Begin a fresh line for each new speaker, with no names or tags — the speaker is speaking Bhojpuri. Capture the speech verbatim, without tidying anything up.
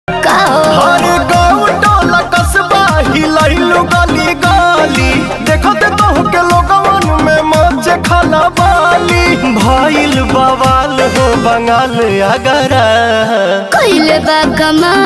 हर गाँव टोला कस्बा हिलैलु गली गली देखते तो के लोगवन में मच खाना बाली भइल बवाल हो बंगाल अगरा
कइले बा कमाल।